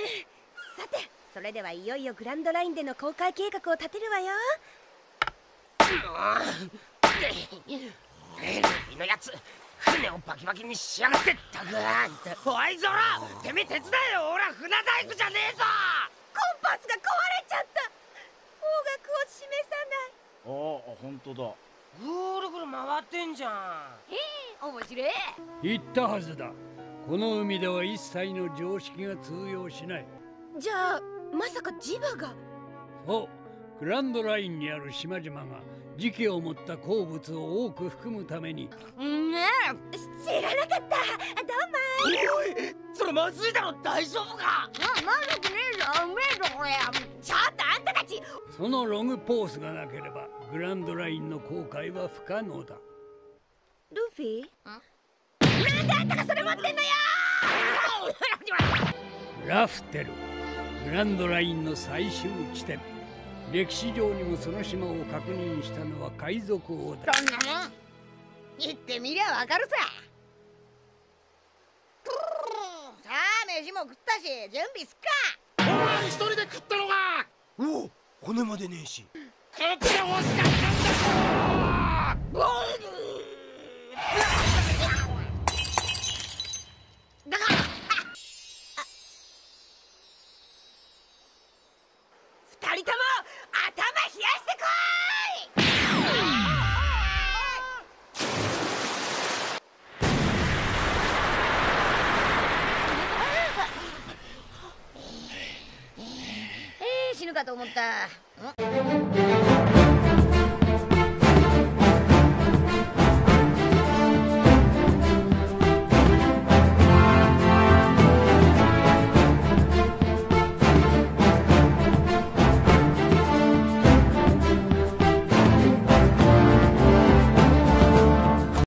さて、それではいよいよグランドラインでの航海計画を立てるわよ。 ルフィのやつ、船をバキバキにしやがってったく。おいゾロ、てめえ手伝えよ。俺は船大工じゃねえぞ。 コンパスが壊れちゃった。方角を示さない。 ああ、本当だ。 ぐるぐる回ってんじゃん。 面白い。 言ったはずだ。この海では一切の常識が通用しない。 じゃあまさかジバが。 そう、グランドラインにある島々が磁気を持った鉱物を多く含むために。 ねえ、知らなかった。どうも。 おい、それまずいだろ。大丈夫か。 まずくねえぞ。うめえぞこれ。ちょっとあんたたち。 そのログポースがなければグランドラインの航海は不可能だ。 ルフィ？なんであんたがそれ持ってんのよ。 ラフテル、グランドラインの最終地点。歴史上にもその島を確認したのは海賊王だ。 そんなもん言ってみりゃわかるさ。さあ飯も食ったし準備すっか。 お前一人で食ったのか。 おお、骨までねえし。 食って欲しかったんだぞ。 だから二人とも頭冷やしてこい。死ぬかと思った。